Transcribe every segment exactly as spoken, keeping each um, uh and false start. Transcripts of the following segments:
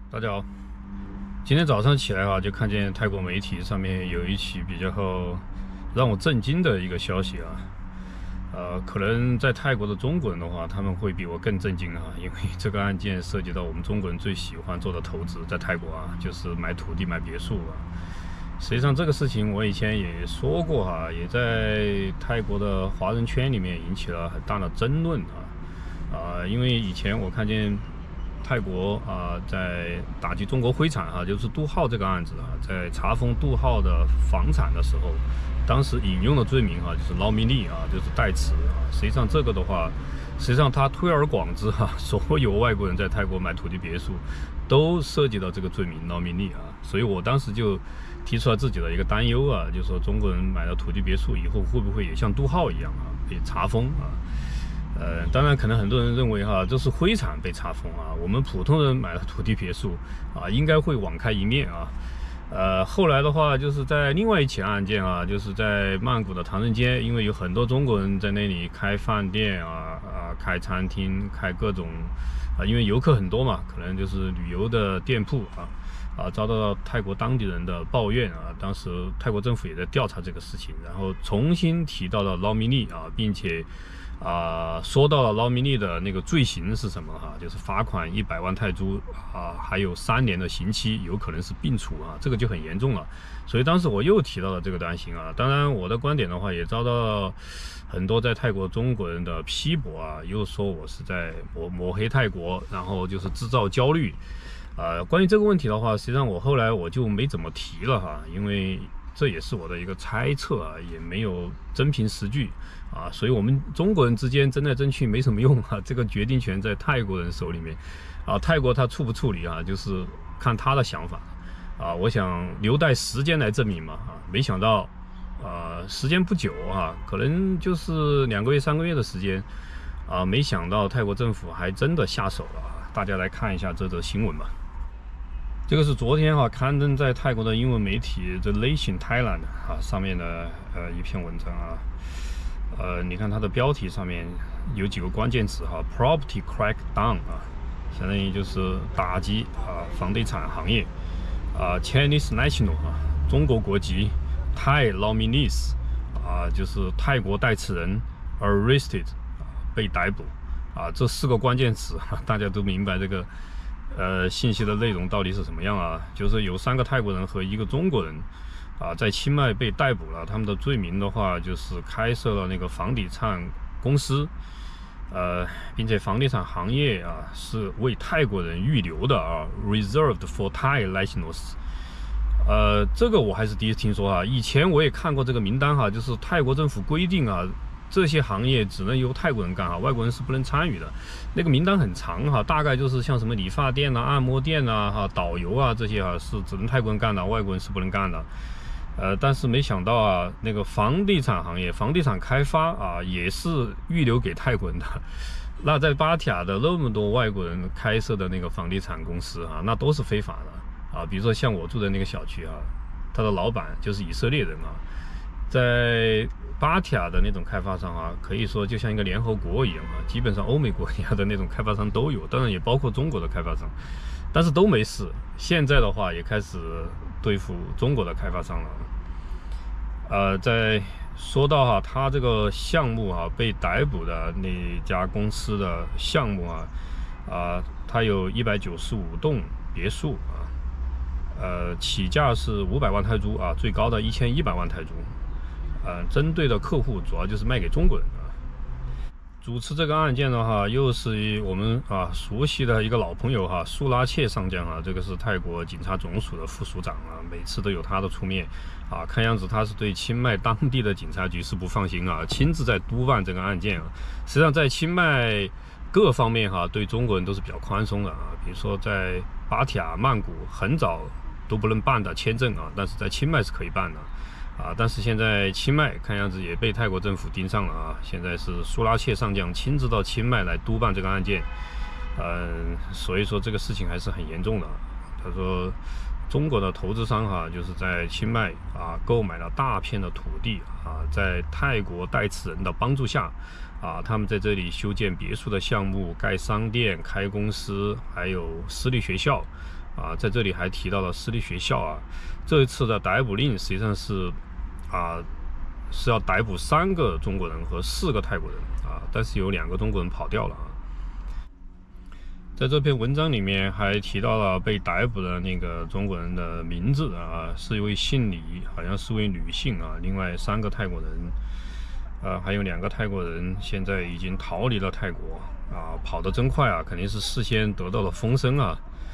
大家好，今天早上起来啊，就看见泰国媒体上面有一起比较让我震惊的一个消息啊，呃，可能在泰国的中国人的话，他们会比我更震惊啊，因为这个案件涉及到我们中国人最喜欢做的投资，在泰国啊，就是买土地、买别墅啊。实际上这个事情我以前也说过哈、啊，也在泰国的华人圈里面引起了很大的争论啊，啊、呃，因为以前我看见。泰国啊、呃，在打击中国灰产哈、啊，就是杜浩这个案子啊，在查封杜浩的房产的时候，当时引用的罪名哈、啊，就是捞米利啊，就是代持啊。实际上这个的话，实际上他推而广之哈、啊，所有外国人在泰国买土地别墅，都涉及到这个罪名捞米利啊。所以我当时就提出了自己的一个担忧啊，就是说中国人买了土地别墅以后，会不会也像杜浩一样啊，被查封啊？呃，当然，可能很多人认为哈，这是灰产被查封啊。我们普通人买了土地别墅啊，应该会网开一面啊。呃，后来的话，就是在另外一起案件啊，就是在曼谷的唐人街，因为有很多中国人在那里开饭店啊啊，开餐厅，开各种啊，因为游客很多嘛，可能就是旅游的店铺啊啊，遭到泰国当地人的抱怨啊。当时泰国政府也在调查这个事情，然后重新提到了捞米利啊，并且。啊、呃，说到了捞米利的那个罪行是什么哈？就是罚款一百万泰铢啊，还有三年的刑期，有可能是并处啊，这个就很严重了。所以当时我又提到了这个担心啊。当然，我的观点的话，也遭到很多在泰国中国人的批驳啊，又说我是在抹抹黑泰国，然后就是制造焦虑。啊、呃，关于这个问题的话，实际上我后来我就没怎么提了哈，因为。这也是我的一个猜测啊，也没有真凭实据啊，所以我们中国人之间争来争去没什么用啊，这个决定权在泰国人手里面啊，泰国他处不处理啊，就是看他的想法啊，我想留待时间来证明嘛啊，没想到啊，时间不久啊，可能就是两个月、三个月的时间啊，没想到泰国政府还真的下手了啊，大家来看一下这则新闻吧。这个是昨天哈、啊、刊登在泰国的英文媒体 The Nation Thailand 啊上面的呃一篇文章啊，呃你看它的标题上面有几个关键词哈、啊、，property crackdown 啊，相当于就是打击啊房地产行业啊 ，Chinese national 啊中国国籍 ，Thai nominees 啊就是泰国代持人 arrested 啊被逮捕啊，这四个关键词、啊、大家都明白这个。呃，信息的内容到底是什么样啊？就是有三个泰国人和一个中国人，啊，在清迈被逮捕了。他们的罪名的话，就是开设了那个房地产公司，呃，并且房地产行业啊是为泰国人预留的啊 ，reserved for Thai nationals。呃，这个我还是第一次听说啊。以前我也看过这个名单哈、啊，就是泰国政府规定啊。这些行业只能由泰国人干哈，外国人是不能参与的。那个名单很长哈，大概就是像什么理发店啊、按摩店啊、哈导游啊这些啊，是只能泰国人干的，外国人是不能干的。呃，但是没想到啊，那个房地产行业、房地产开发啊，也是预留给泰国人的。那在芭提雅的那么多外国人开设的那个房地产公司啊，那都是非法的啊。比如说像我住的那个小区啊，他的老板就是以色列人啊，在芭提雅的那种开发商啊，可以说就像一个联合国一样啊，基本上欧美国家的那种开发商都有，当然也包括中国的开发商，但是都没事。现在的话也开始对付中国的开发商了。呃，在说到哈、啊，他这个项目啊被逮捕的那家公司的项目啊，啊，它有一百九十五栋别墅啊，呃，起价是五百万泰铢啊，最高的一千一百万泰铢。呃，针对的客户主要就是卖给中国人啊。主持这个案件的话，又是我们啊熟悉的一个老朋友哈、啊，苏拉切上将啊，这个是泰国警察总署的副署长啊，每次都有他的出面啊。看样子他是对清迈当地的警察局是不放心啊，亲自在督办这个案件啊。实际上在清迈各方面哈、啊，对中国人都是比较宽松的啊。比如说在芭提雅、曼谷很早都不能办的签证啊，但是在清迈是可以办的。啊，但是现在清迈看样子也被泰国政府盯上了啊！现在是苏拉切上将亲自到清迈来督办这个案件，嗯，所以说这个事情还是很严重的。他说，中国的投资商哈、啊，就是在清迈啊购买了大片的土地啊，在泰国代持人的帮助下啊，他们在这里修建别墅的项目、盖商店、开公司，还有私立学校。 啊，在这里还提到了私立学校啊。这一次的逮捕令实际上是啊是要逮捕三个中国人和四个泰国人啊，但是有两个中国人跑掉了啊。在这篇文章里面还提到了被逮捕的那个中国人的名字啊，是一位姓李，好像是位女性啊。另外三个泰国人，呃，还有两个泰国人现在已经逃离了泰国啊，跑得真快啊，肯定是事先得到了风声啊。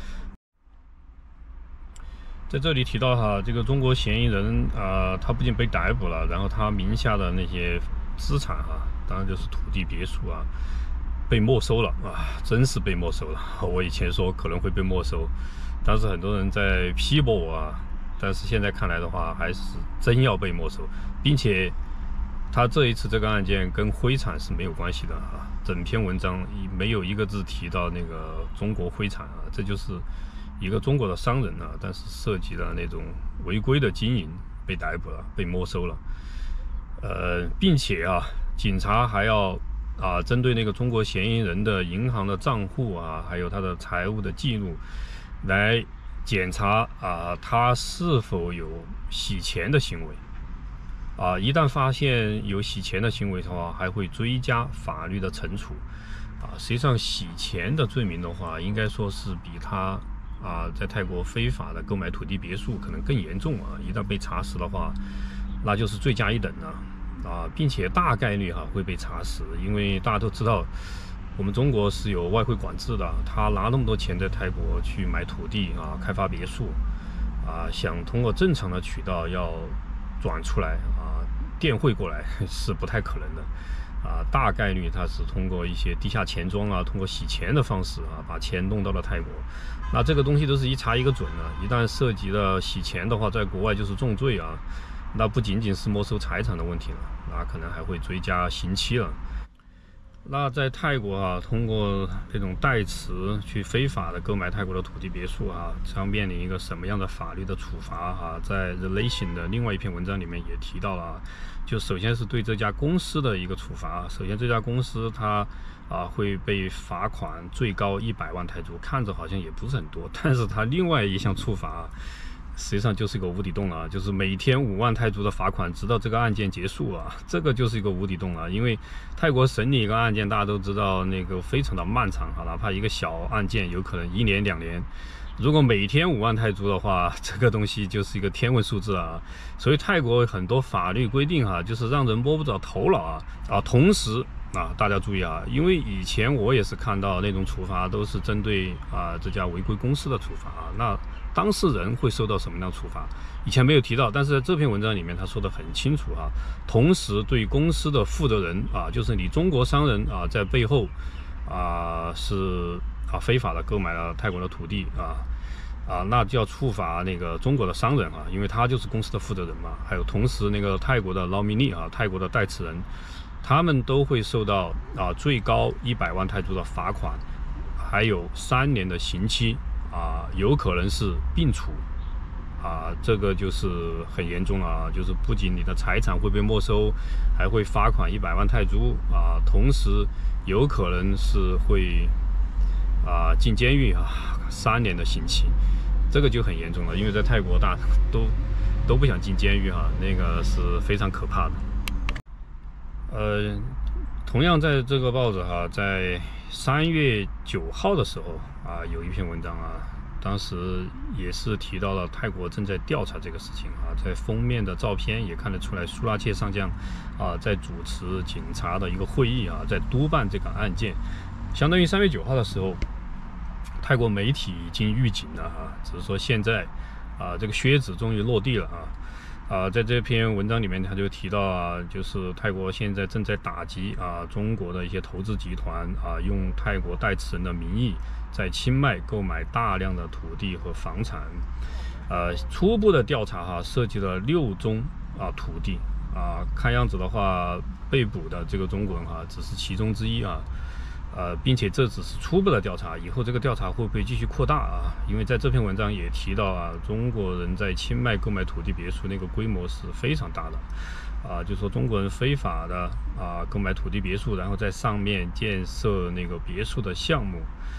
在这里提到哈，这个中国嫌疑人啊，他不仅被逮捕了，然后他名下的那些资产哈，当然就是土地、别墅啊。被没收了啊，真是被没收了。我以前说可能会被没收，当时很多人在批驳我啊，但是现在看来的话，还是真要被没收，并且他这一次这个案件跟灰产是没有关系的啊。整篇文章没有一个字提到那个中国灰产啊，这就是一个中国的商人啊，但是涉及了那种违规的经营，被逮捕了，被没收了。呃，并且啊，警察还要。啊，针对那个中国嫌疑人的银行的账户啊，还有他的财务的记录，来检查啊，他是否有洗钱的行为。啊，一旦发现有洗钱的行为的话，还会追加法律的惩处。啊，实际上洗钱的罪名的话，应该说是比他啊在泰国非法的购买土地别墅可能更严重啊。一旦被查实的话，那就是罪加一等了。啊，并且大概率哈、啊、会被查实，因为大家都知道，我们中国是有外汇管制的，他拿那么多钱在泰国去买土地啊，开发别墅啊，想通过正常的渠道要转出来啊，电汇过来是不太可能的啊，大概率他是通过一些地下钱庄啊，通过洗钱的方式啊，把钱弄到了泰国。那这个东西都是一查一个准的，一旦涉及了洗钱的话，在国外就是重罪啊。那不仅仅是没收财产的问题了，那可能还会追加刑期了。那在泰国啊，通过这种代持去非法的购买泰国的土地别墅啊，将面临一个什么样的法律的处罚啊？在 Relation 的另外一篇文章里面也提到了，就首先是对这家公司的一个处罚。首先，这家公司它啊会被罚款最高一百万泰铢，看着好像也不是很多，但是它另外一项处罚。实际上就是一个无底洞了，就是每天五万泰铢的罚款，直到这个案件结束啊，这个就是一个无底洞了。因为泰国审理一个案件，大家都知道那个非常的漫长哈，哪怕一个小案件有可能一年两年，如果每天五万泰铢的话，这个东西就是一个天文数字啊。所以泰国很多法律规定哈，就是让人摸不着头脑啊啊，同时。啊，大家注意啊，因为以前我也是看到那种处罚都是针对啊这家违规公司的处罚啊，那当事人会受到什么样的处罚？以前没有提到，但是在这篇文章里面他说的很清楚啊。同时对公司的负责人啊，就是你中国商人啊，在背后啊是啊非法的购买了泰国的土地啊啊，那就要处罚那个中国的商人啊，因为他就是公司的负责人嘛。还有同时那个泰国的劳米尼啊，泰国的代持人。他们都会受到啊最高一百万泰铢的罚款，还有三年的刑期啊，有可能是并处啊，这个就是很严重了啊，就是不仅你的财产会被没收，还会罚款一百万泰铢啊，同时有可能是会啊进监狱啊三年的刑期，这个就很严重了，因为在泰国大都都不想进监狱哈，那个是非常可怕的。呃，同样在这个报纸哈，在三月九号的时候啊，有一篇文章啊，当时也是提到了泰国正在调查这个事情啊，在封面的照片也看得出来，苏拉切上将啊在主持警察的一个会议啊，在督办这个案件，相当于三月九号的时候，泰国媒体已经预警了啊，只是说现在啊这个靴子终于落地了啊。啊，在这篇文章里面，他就提到啊，就是泰国现在正在打击啊中国的一些投资集团啊，用泰国代持人的名义在清迈购买大量的土地和房产。呃，初步的调查哈、啊，涉及了六宗啊土地啊，看样子的话，被捕的这个中国人哈、啊，只是其中之一啊。呃，并且这只是初步的调查，以后这个调查会不会继续扩大啊？因为在这篇文章也提到啊，中国人在清迈购买土地别墅那个规模是非常大的，啊，就说中国人非法的啊购买土地别墅，然后在上面建设那个别墅的项目，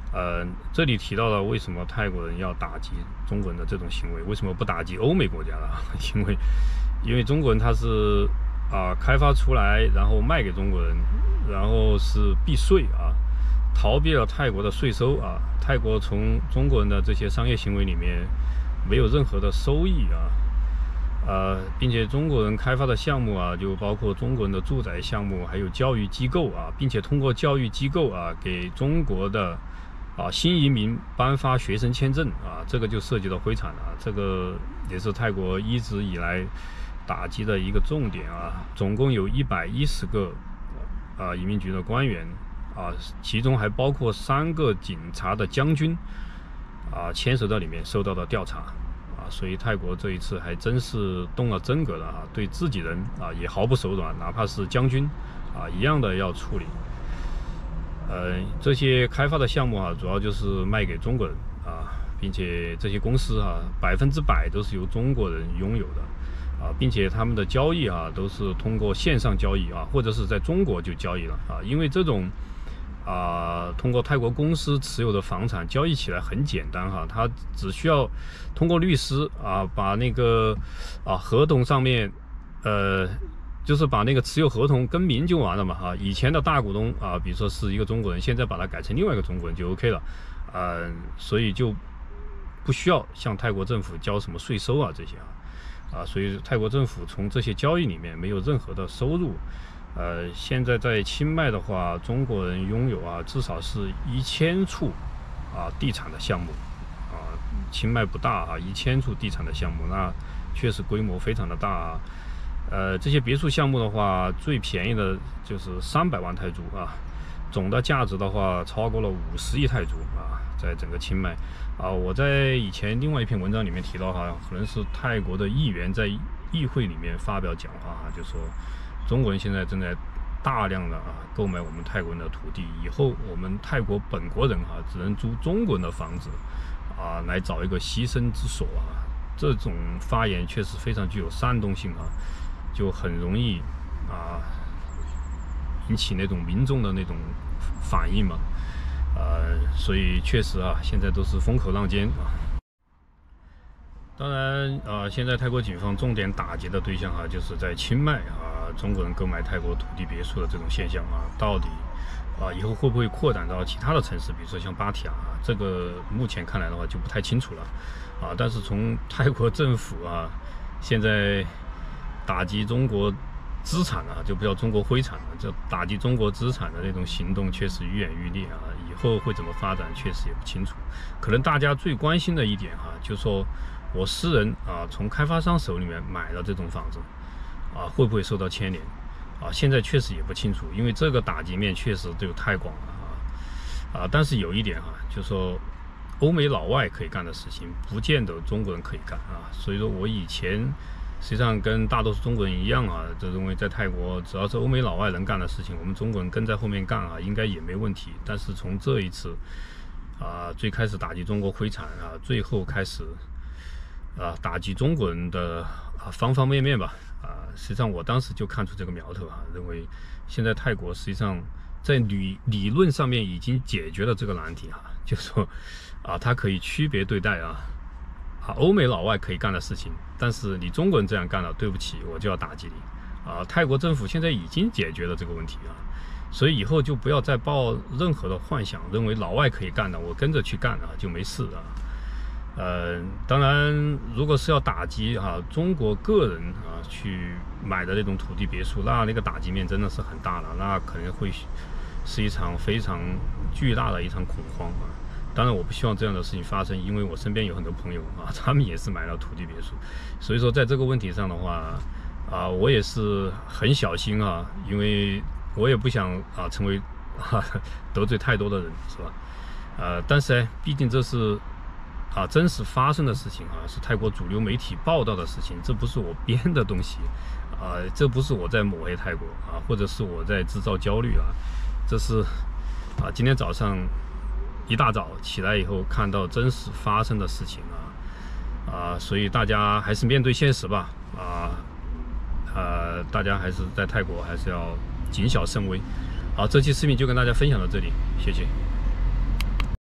呃，这里提到了为什么泰国人要打击中国人的这种行为，为什么不打击欧美国家呢？因为，因为中国人他是啊、呃、开发出来，然后卖给中国人，然后是避税啊，逃避了泰国的税收啊。泰国从中国人的这些商业行为里面没有任何的收益啊。呃，并且中国人开发的项目啊，就包括中国人的住宅项目，还有教育机构啊，并且通过教育机构啊，给中国的啊新移民颁发学生签证啊，这个就涉及到灰产了啊，这个也是泰国一直以来打击的一个重点啊。总共有一百一十个啊移民局的官员啊，其中还包括三个警察的将军啊，牵涉到里面，受到了调查。所以泰国这一次还真是动了真格的啊，对自己人啊也毫不手软，哪怕是将军啊一样的要处理。呃，这些开发的项目啊，主要就是卖给中国人啊，并且这些公司啊百分之百都是由中国人拥有的啊，并且他们的交易啊都是通过线上交易啊，或者是在中国就交易了啊，因为这种。啊，通过泰国公司持有的房产交易起来很简单哈，他只需要通过律师啊，把那个啊合同上面，呃，就是把那个持有合同更名就完了嘛哈。以前的大股东啊，比如说是一个中国人，现在把它改成另外一个中国人就 OK 了，啊，所以就不需要向泰国政府交什么税收啊这些啊，啊，所以泰国政府从这些交易里面没有任何的收入。呃，现在在清迈的话，中国人拥有啊，至少是一千处啊地产的项目啊。清迈不大啊，一千处地产的项目，那确实规模非常的大啊。呃，这些别墅项目的话，最便宜的就是三百万泰铢啊，总的价值的话超过了五十亿泰铢啊，在整个清迈啊。我在以前另外一篇文章里面提到哈，可能是泰国的议员在议会里面发表讲话哈，就说。中国人现在正在大量的啊购买我们泰国人的土地，以后我们泰国本国人哈、啊、只能租中国人的房子啊来找一个栖身之所啊。这种发言确实非常具有煽动性啊，就很容易啊引起那种民众的那种反应嘛。呃，所以确实啊，现在都是风口浪尖啊。当然啊，现在泰国警方重点打击的对象啊，就是在清迈啊。中国人购买泰国土地别墅的这种现象啊，到底啊以后会不会扩展到其他的城市，比如说像芭提雅啊？这个目前看来的话就不太清楚了啊。但是从泰国政府啊现在打击中国资产啊，就不叫中国灰产了，就打击中国资产的那种行动确实愈演愈烈啊。以后会怎么发展，确实也不清楚。可能大家最关心的一点哈、啊，就是说我私人啊从开发商手里面买了这种房子。啊，会不会受到牵连？啊，现在确实也不清楚，因为这个打击面确实都太广了啊。啊，但是有一点哈、啊，就是说欧美老外可以干的事情，不见得中国人可以干啊。所以说我以前实际上跟大多数中国人一样啊，就认为在泰国只要是欧美老外能干的事情，我们中国人跟在后面干啊，应该也没问题。但是从这一次啊，最开始打击中国灰产啊，最后开始啊打击中国人的啊方方面面吧。啊，实际上我当时就看出这个苗头啊，认为现在泰国实际上在理理论上面已经解决了这个难题啊，就是说啊，它可以区别对待啊，啊，欧美老外可以干的事情，但是你中国人这样干了，对不起，我就要打击你啊。泰国政府现在已经解决了这个问题啊，所以以后就不要再抱任何的幻想，认为老外可以干的，我跟着去干啊就没事啊。呃，当然，如果是要打击啊中国个人啊去买的那种土地别墅，那那个打击面真的是很大了，那可能会是一场非常巨大的一场恐慌啊。当然，我不希望这样的事情发生，因为我身边有很多朋友啊，他们也是买了土地别墅，所以说在这个问题上的话，啊，我也是很小心啊，因为我也不想啊成为啊得罪太多的人，是吧？呃，但是呢，毕竟这是。啊，真实发生的事情啊，是泰国主流媒体报道的事情，这不是我编的东西，啊，这不是我在抹黑泰国啊，或者是我在制造焦虑啊，这是啊，今天早上一大早起来以后看到真实发生的事情啊，啊，所以大家还是面对现实吧，啊，呃，大家还是在泰国还是要谨小慎微。好，这期视频就跟大家分享到这里，谢谢。